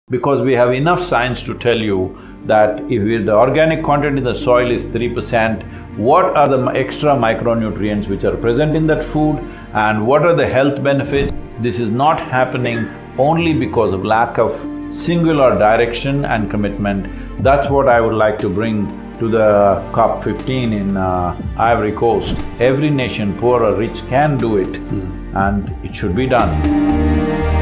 Because we have enough science to tell you that if the organic content in the soil is 3%, what are the extra micronutrients which are present in that food and what are the health benefits? This is not happening only because of lack of singular direction and commitment. That's what I would like to bring to the COP15 in Ivory Coast. Every nation, poor or rich, can do it and it should be done.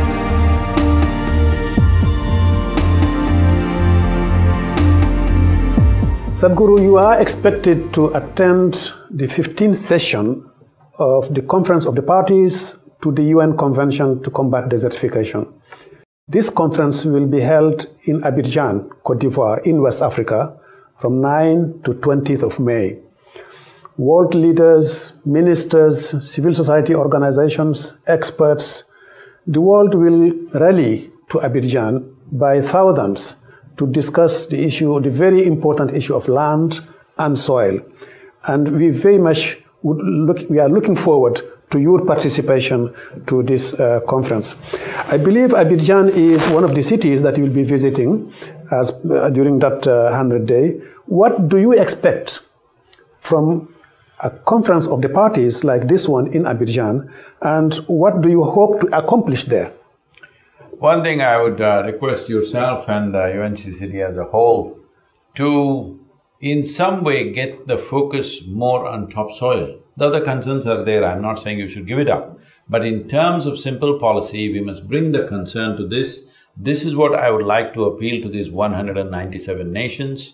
Sadhguru, you are expected to attend the 15th session of the Conference of the Parties to the UN Convention to Combat Desertification. This conference will be held in Abidjan, Côte d'Ivoire, in West Africa, from 9 to 20th of May. World leaders, ministers, civil society organizations, experts, the world will rally to Abidjan by thousands to discuss the issue, the very important issue of land and soil. And we very much we are looking forward to your participation to this conference. I believe Abidjan is one of the cities that you will be visiting during that 100-day. What do you expect from a conference of the parties like this one in Abidjan, and what do you hope to accomplish there? One thing I would request yourself and UNCCD as a whole to in some way get the focus more on topsoil. The other concerns are there, I'm not saying you should give it up. But in terms of simple policy, we must bring the concern to this. This is what I would like to appeal to these 197 nations,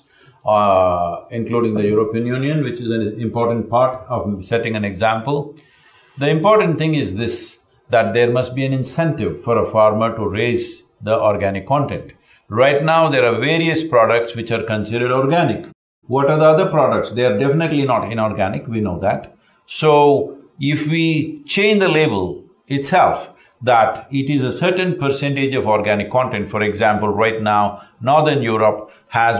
including the European Union, which is an important part of setting an example. The important thing is this, that there must be an incentive for a farmer to raise the organic content. Right now, there are various products which are considered organic. What are the other products? They are definitely not inorganic, we know that. So, if we change the label itself, that it is a certain percentage of organic content, for example, right now, Northern Europe has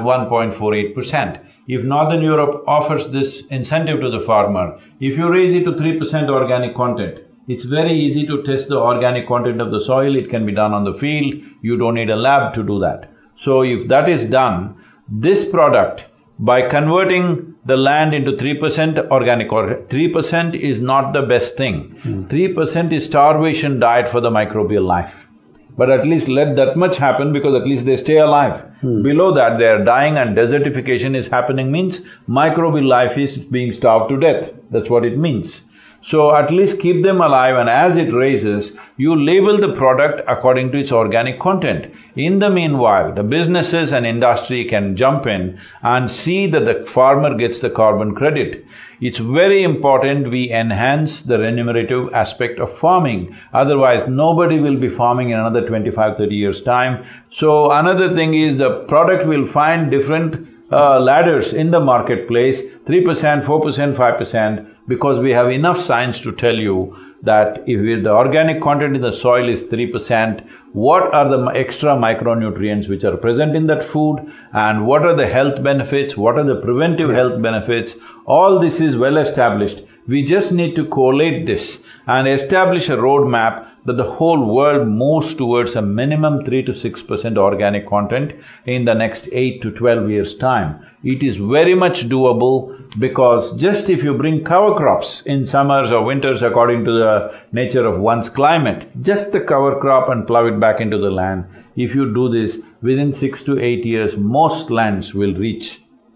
1.48%. If Northern Europe offers this incentive to the farmer, if you raise it to 3% organic content, it's very easy to test the organic content of the soil, it can be done on the field, you don't need a lab to do that. So if that is done, this product, by converting the land into 3% organic, or 3% is not the best thing. 3% is starvation diet for the microbial life. But at least let that much happen because at least they stay alive. Below that, they are dying and desertification is happening means microbial life is being starved to death. That's what it means. So at least keep them alive, and as it raises, you label the product according to its organic content. In the meanwhile, the businesses and industry can jump in and see that the farmer gets the carbon credit. It's very important we enhance the remunerative aspect of farming, otherwise nobody will be farming in another 25–30 years' time. So another thing is the product will find different ladders in the marketplace, 3%, 4%, 5%, because we have enough science to tell you that if the organic content in the soil is 3%, what are the extra micronutrients which are present in that food and what are the health benefits, what are the preventive health benefits, all this is well established. We just need to collate this and establish a roadmap that the whole world moves towards a minimum 3 to 6% organic content in the next 8 to 12 years' time. It is very much doable because just if you bring cover crops in summers or winters according to the nature of one's climate, just the cover crop and plow it back into the land, if you do this, within 6 to 8 years, most lands will reach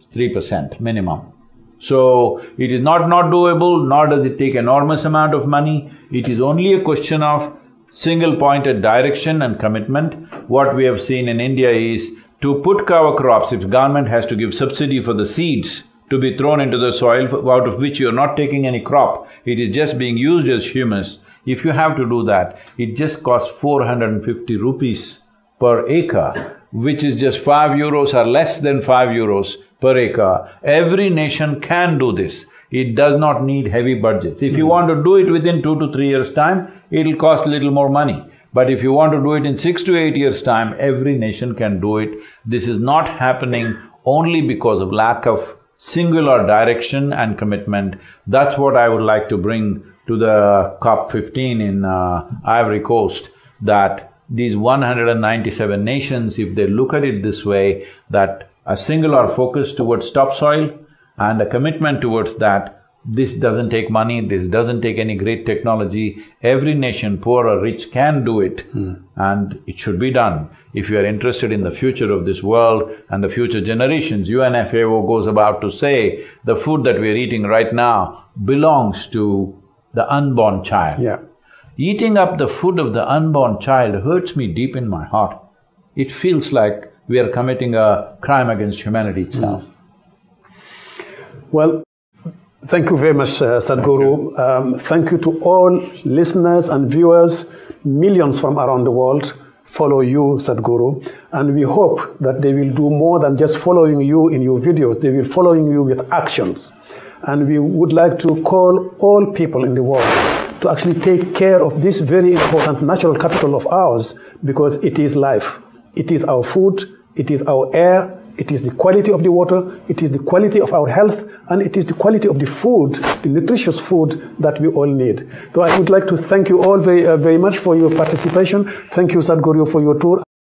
3% minimum. So, it is not doable, nor does it take enormous amount of money. It is only a question of single-pointed direction and commitment. What we have seen in India is to put cover crops, if government has to give subsidy for the seeds to be thrown into the soil, out of which you're not taking any crop, it is just being used as humus. If you have to do that, it just costs 450 rupees per acre, which is just 5 euros or less than 5 euros per acre. Every nation can do this. It does not need heavy budgets. If you want to do it within 2 to 3 years' time, it'll cost a little more money. But if you want to do it in 6 to 8 years' time, every nation can do it. This is not happening only because of lack of singular direction and commitment. That's what I would like to bring to the COP15 in Ivory Coast, that these 197 nations, if they look at it this way, that a singular focus towards topsoil and a commitment towards that, this doesn't take money, this doesn't take any great technology, every nation, poor or rich, can do it, and it should be done. If you are interested in the future of this world and the future generations, UNFAO goes about to say, the food that we are eating right now belongs to the unborn child. Yeah. Eating up the food of the unborn child hurts me deep in my heart. It feels like we are committing a crime against humanity itself. Well, thank you very much, Sadhguru. Thank you to all listeners and viewers. Millions from around the world follow you, Sadhguru, and we hope that they will do more than just following you in your videos. They will following you with actions. And we would like to call all people in the world to actually take care of this very important natural capital of ours, because it is life. It is our food, it is our air, it is the quality of the water, it is the quality of our health, and it is the quality of the food, the nutritious food that we all need. So I would like to thank you all very much for your participation. Thank you, Sadhguru, for your tour.